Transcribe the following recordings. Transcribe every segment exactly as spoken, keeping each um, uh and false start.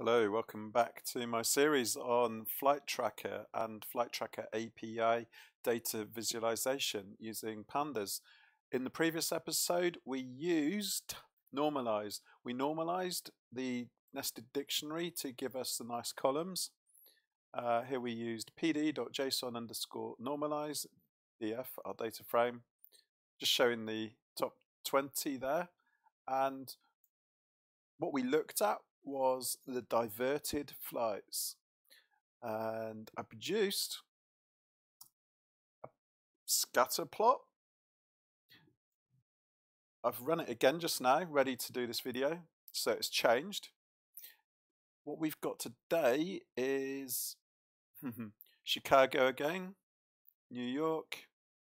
Hello, welcome back to my series on Flight Tracker and Flight Tracker A P I data visualization using pandas. In the previous episode, we used normalize. We normalized the nested dictionary to give us the nice columns. Uh, here we used pd.json underscore normalize, df, our data frame, just showing the top twenty there. And what we looked at was the diverted flights, and I produced a scatter plot. I've run it again just now, ready to do this video, so it's changed. What we've got today is Chicago again, New York.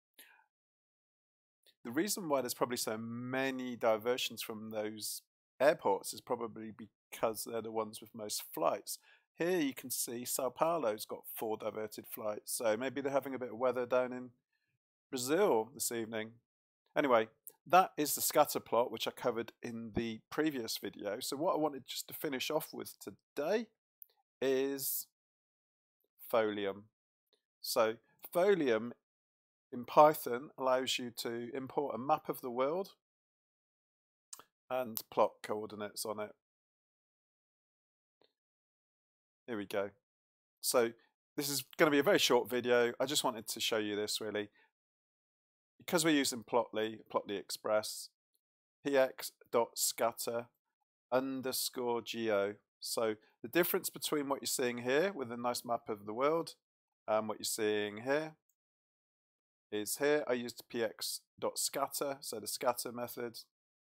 The reason why there's probably so many diversions from those airports is probably because they're the ones with most flights. Here you can see Sao Paulo's got four diverted flights, so maybe they're having a bit of weather down in Brazil this evening. Anyway, that is the scatter plot, which I covered in the previous video. So what I wanted just to finish off with today is folium. So folium in Python allows you to import a map of the world and plot coordinates on it. Here we go. So this is going to be a very short video. I just wanted to show you this really. Because we're using Plotly, Plotly Express, px.scatter underscore geo. So the difference between what you're seeing here with a nice map of the world and what you're seeing here is here I used px.scatter, so the scatter method.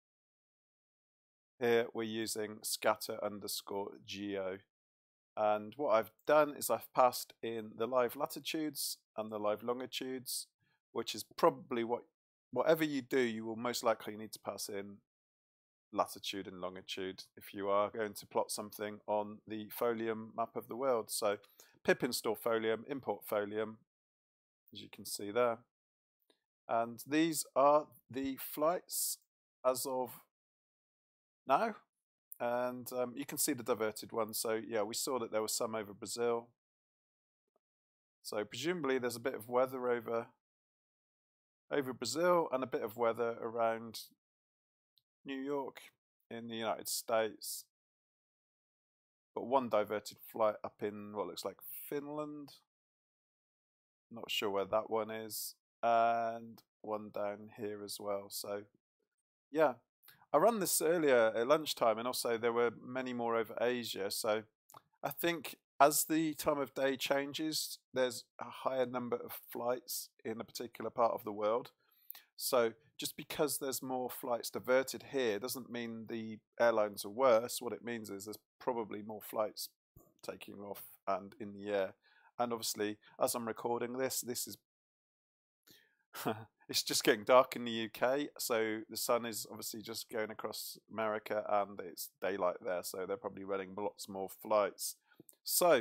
Here we're using scatter underscore geo. And what I've done is I've passed in the live latitudes and the live longitudes, which is probably what, whatever you do, you will most likely need to pass in latitude and longitude if you are going to plot something on the folium map of the world. So pip install folium, import folium, as you can see there. And these are the flights as of now. And um, you can see the diverted one. So yeah, we saw that there was some over Brazil. So presumably there's a bit of weather over over Brazil and a bit of weather around New York in the United States. But one diverted flight up in what looks like Finland. Not sure where that one is. And one down here as well. So yeah. I ran this earlier at lunchtime, and also there were many more over Asia. So I think as the time of day changes, there's a higher number of flights in a particular part of the world. So just because there's more flights diverted here doesn't mean the airlines are worse. What it means is there's probably more flights taking off and in the air. And obviously, as I'm recording this, this is it's just getting dark in the U K, so the sun is obviously just going across America and it's daylight there, so they're probably running lots more flights. So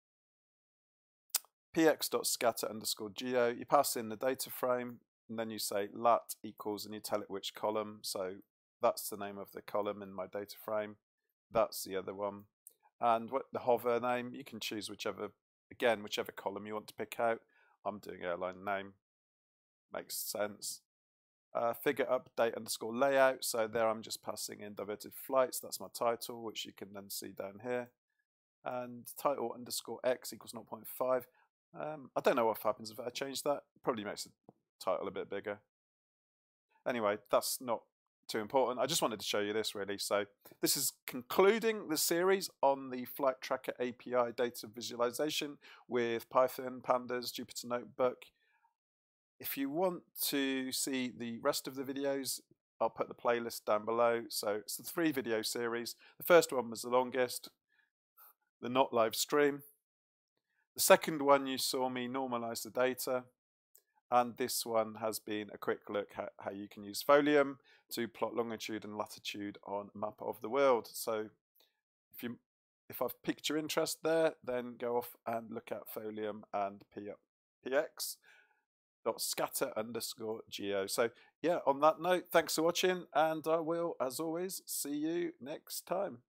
px.scatter underscore geo, you pass in the data frame and then you say lat equals and you tell it which column. So that's the name of the column in my data frame, that's the other one. And what the hover name, you can choose whichever, again, whichever column you want to pick out. I'm doing airline name. Makes sense. Uh, figure update underscore layout. So there I'm just passing in diverted flights. That's my title, which you can then see down here. And title underscore x equals zero point five. Um, I don't know what happens if I change that. Probably makes the title a bit bigger. Anyway, that's not too important. I just wanted to show you this really. So this is concluding the series on the Flight Tracker A P I data visualization with Python, Pandas, Jupyter Notebook. If you want to see the rest of the videos, I'll put the playlist down below. So it's the three video series. The first one was the longest, the not live stream. The second one you saw me normalize the data. And this one has been a quick look at how you can use folium to plot longitude and latitude on a map of the world. So if you if I've piqued your interest there, then go off and look at folium and px. Scatter underscore geo. So yeah, on that note, thanks for watching, and I will, as always, see you next time.